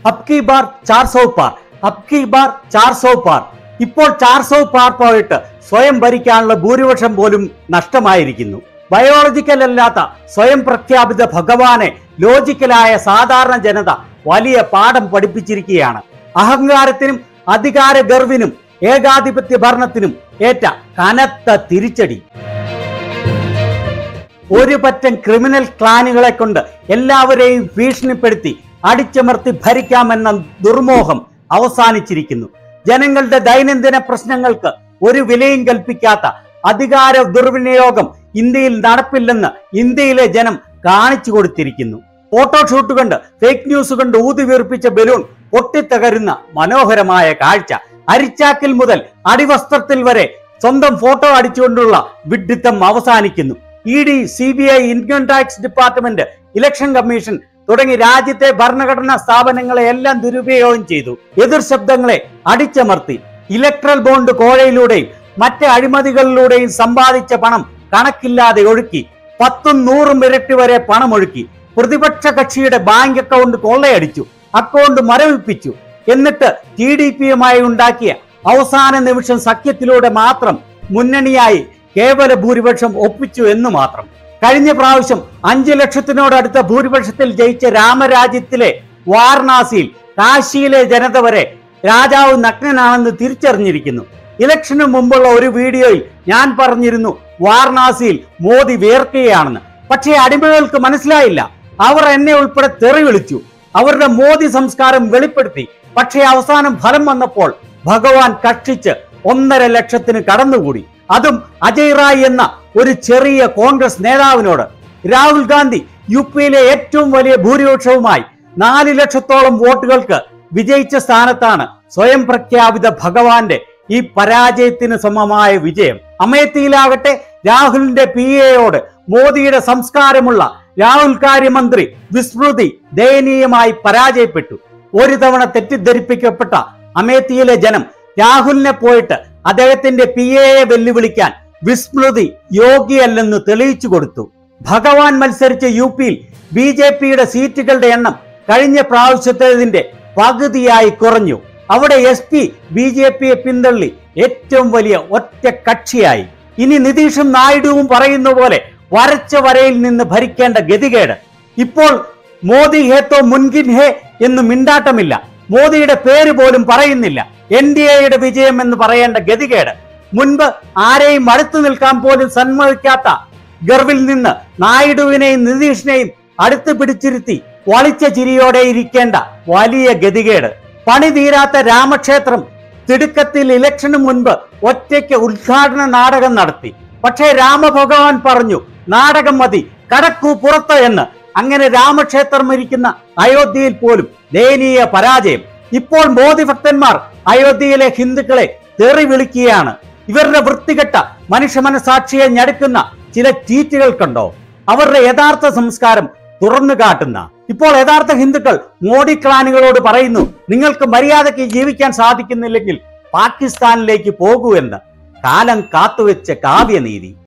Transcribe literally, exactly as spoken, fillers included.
അബ്കി bar ചാർ സൗ പാർ, അബ്കി bar ചാർ സൗ പാർ. ഇപ്പോൾ ചാർ സൗ പാർ പോയിട്ട് സ്വയം ഭരിക്കാനുള്ള ഭൂരിപക്ഷം പോലും നഷ്ടമായിരിക്കുന്നു. ബയോളജിക്കൽ അല്ലാത്ത സ്വയം പ്രഖ്യാപിത ഭഗവാനെ ലോജിക്കലായ സാധാരണ ജനത വലിയ പാഠം പഠിപ്പിച്ചിരിക്കുകയാണ്. അഹങ്കാരത്തിനും അധികാര ഗർവിനും ഏകാധിപത്യ ഭരണത്തിനും ഏറ്റ കനത്ത തിരിച്ചടി. ഒരു പറ്റം ക്രിമിനൽ ക്ലാനുകളെ കൊണ്ട് എല്ലാവരെയും ഭീഷണിപ്പെടുത്തി അടിച്ചമർത്തി ഭരിക്കാമെന്ന ദുർമോഹം അവസാനിച്ചിരിക്കുന്നു. ജനങ്ങളുടെ ദൈനംദിന പ്രശ്നങ്ങൾക്ക് ഒരു വിലയും കൽപ്പിക്കാത്ത അധികാര ദുർവിനിയോഗം ഇന്ത്യയിൽ നടപ്പില്ലെന്ന് ഇന്ത്യയിലെ ജനം കാണിച്ചു കൊടുത്തിരിക്കുന്നു. ഫോട്ടോഷൂട്ട് കൊണ്ട് ഫേക്ക് ന്യൂസ് കൊണ്ട് ഊതി വീർപ്പിച്ച ബലൂൺ പൊട്ടിത്തകരുന്ന മനോഹരമായ കാഴ്ച. അരിച്ചാക്കിൽ മുതൽ അടിവസ്ത്രത്തിൽ വരെ സ്വന്തം ഫോട്ടോ അടിച്ചുകൊണ്ടുള്ള വിഡ്ഢിത്തം അവസാനിക്കുന്നു. E D, C B I, income tax department, election commission തുടങ്ങി രാജ്യത്തെ ഭരണഘടനാ സ്ഥാപനങ്ങളെ എല്ലാം ദുരുപയോഗം ചെയ്തു. എതിർ ശബ്ദങ്ങളെ അടിച്ചമർത്തി. ഇലക്ട്രൽ ബോണ്ട് കോഴയിലൂടെയും മറ്റ് അഴിമതികളിലൂടെയും സമ്പാദിച്ച പണം കണക്കില്ലാതെ ഒഴുക്കി. പത്തും നൂറും ഇരട്ടി വരെ പണമൊഴുക്കി. പ്രതിപക്ഷ കക്ഷിയുടെ ബാങ്ക് അക്കൗണ്ട് കൊള്ളയടിച്ചു, അക്കൗണ്ട് മരവിപ്പിച്ചു. എന്നിട്ട് ടി ഡി പിയുമായി ഉണ്ടാക്കിയ അവസാന നിമിഷം സഖ്യത്തിലൂടെ മാത്രം മുന്നണിയായി കേവല ഭൂരിപക്ഷം ഒപ്പിച്ചു എന്ന് മാത്രം. കഴിഞ്ഞ പ്രാവശ്യം അഞ്ചു ലക്ഷത്തിനോടടുത്ത ഭൂരിപക്ഷത്തിൽ ജയിച്ച രാമരാജ്യത്തിലെ വാരണാസിയിൽ കാശിയിലെ ജനത വരെ രാജാവ് നഗ്നനാണെന്ന് തിരിച്ചറിഞ്ഞിരിക്കുന്നു. ഇലക്ഷന് മുമ്പുള്ള ഒരു വീഡിയോയിൽ ഞാൻ പറഞ്ഞിരുന്നു വാരണാസിയിൽ മോദി വിയർക്കുകയാണെന്ന്. പക്ഷേ അടിമകൾക്ക് മനസ്സിലായില്ല. അവർ എന്നെ ഉൾപ്പെടെ തെറി വിളിച്ചു. അവരുടെ മോദി സംസ്കാരം വെളിപ്പെടുത്തി. പക്ഷേ അവസാനം ഫലം വന്നപ്പോൾ ഭഗവാൻ കഷ്ടിച്ച് ഒന്നര ലക്ഷത്തിന് കടന്നുകൂടി. അതും അജയ് റായ് എന്ന ഒരു ചെറിയ കോൺഗ്രസ് നേതാവിനോട്. രാഹുൽ ഗാന്ധി യു പിയിലെ ഏറ്റവും വലിയ ഭൂരിപക്ഷവുമായി നാല് ലക്ഷത്തോളം വോട്ടുകൾക്ക് വിജയിച്ച സ്ഥാനത്താണ് സ്വയം പ്രഖ്യാപിത ഭഗവാന്റെ ഈ പരാജയത്തിന് സമമായ വിജയം. അമേത്തിയിലാകട്ടെ രാഹുലിന്റെ പി എയോട് മോദിയുടെ സംസ്കാരമുള്ള രാഹുൽ കാര്യമന്ത്രി വിസ്മൃതി ദയനീയമായി പരാജയപ്പെട്ടു. ഒരു തവണ തെറ്റിദ്ധരിപ്പിക്കപ്പെട്ട അമേത്തിയിലെ ജനം രാഹുലിനെ പോയിട്ട് അദ്ദേഹത്തിന്റെ പി എയെ വെല്ലുവിളിക്കാൻ വിസ്മൃതി യോഗ്യയല്ലെന്ന് തെളിയിച്ചു കൊടുത്തു. ഭഗവാൻ മത്സരിച്ച യു പിയിൽ ബി ജെ പിയുടെ സീറ്റുകളുടെ എണ്ണം കഴിഞ്ഞ പ്രാവശ്യത്തേതിന്റെ പകുതിയായി കുറഞ്ഞു. അവിടെ എസ് പി ബി ജെ പിയെ പിന്തള്ളി ഏറ്റവും വലിയ ഒറ്റ കക്ഷിയായി. ഇനി നിതീഷും നായിഡുവും പറയുന്ന പോലെ വരച്ച വരയിൽ നിന്ന് ഭരിക്കേണ്ട ഗതികേട്. ഇപ്പോൾ മോദി ഹേ തോ മുൻകിൻ ഹേ എന്ന് മിണ്ടാട്ടമില്ല. മോദിയുടെ പേര് പോലും പറയുന്നില്ല. എൻ ഡി എയുടെ വിജയം എന്ന് പറയേണ്ട ഗതികേട്. മുൻപ് ആരെയും അടുത്തു നിൽക്കാൻ പോലും സമ്മതിക്കാത്ത ഗർവിൽ നിന്ന് നായിഡുവിനെയും നിതീഷിനെയും അടുത്ത് പിടിച്ചിരുത്തി വളിച്ച ചിരിയോടെ ഇരിക്കേണ്ട വലിയ ഗതികേട്. പണി തീരാത്ത രാമക്ഷേത്രം തിടുക്കത്തിൽ ഇലക്ഷന് മുൻപ് ഒറ്റയ്ക്ക് ഉദ്ഘാടന നാടകം നടത്തി. പക്ഷേ രാമഭഗവാൻ പറഞ്ഞു നാടകം മതി, കടക്കൂ പുറത്ത് എന്ന്. അങ്ങനെ രാമക്ഷേത്രം ഇരിക്കുന്ന അയോധ്യയിൽ പോലും ദയനീയ പരാജയം. ഇപ്പോൾ മോദി ഭക്തന്മാർ അയോധ്യയിലെ ഹിന്ദുക്കളെ തെറി വിളിക്കുകയാണ്. ഇവരുടെ വൃത്തികെട്ട മനുഷ്യ മനസാക്ഷിയെ ഞെടുക്കുന്ന ചില ട്വീറ്റുകൾ കണ്ടോ? അവരുടെ യഥാർത്ഥ സംസ്കാരം തുറന്നു കാട്ടുന്ന. ഇപ്പോൾ യഥാർത്ഥ ഹിന്ദുക്കൾ മോഡി ക്ലാനുകളോട് പറയുന്നു നിങ്ങൾക്ക് മര്യാദയ്ക്ക് ജീവിക്കാൻ സാധിക്കുന്നില്ലെങ്കിൽ പാകിസ്ഥാനിലേക്ക് പോകൂ എന്ന്. കാലം കാത്തുവെച്ച കാവ്യനീതി.